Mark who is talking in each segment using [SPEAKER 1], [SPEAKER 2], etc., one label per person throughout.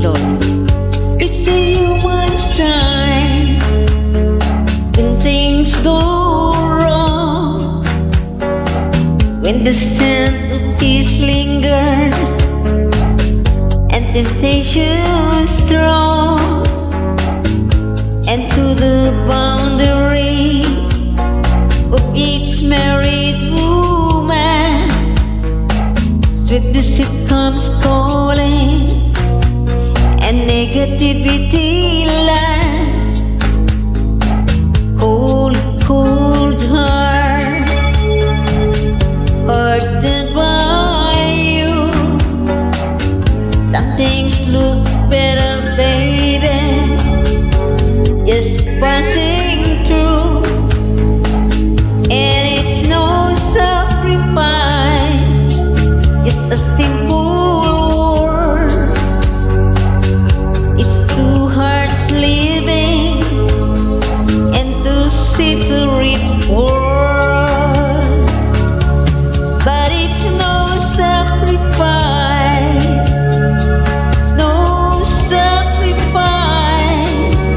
[SPEAKER 1] Lord.
[SPEAKER 2] It's a human stride when things go wrong, when the scent of peace lingers and temptation strong, and to the boundary of each married woman, sweet deceit comes calling, and negativity lies. Cold, cold heart, hurted by you. Some things look better, baby, just passing through, and it's no sacrifice, it's a simple word. It's two hearts living in two separate worlds, but it's no sacrifice, no sacrifice,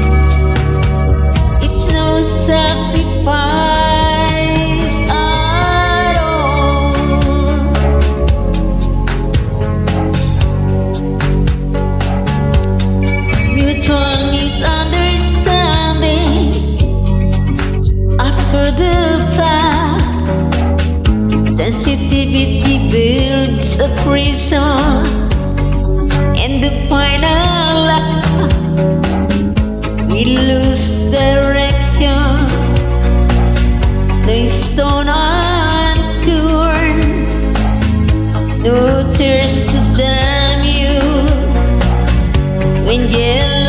[SPEAKER 2] it's no sacrifice at all. Mutual misunderstanding after the fact, sensitivity builds a prison, and the final act, we lose direction, the stone unturned, no tears to damn you when yellow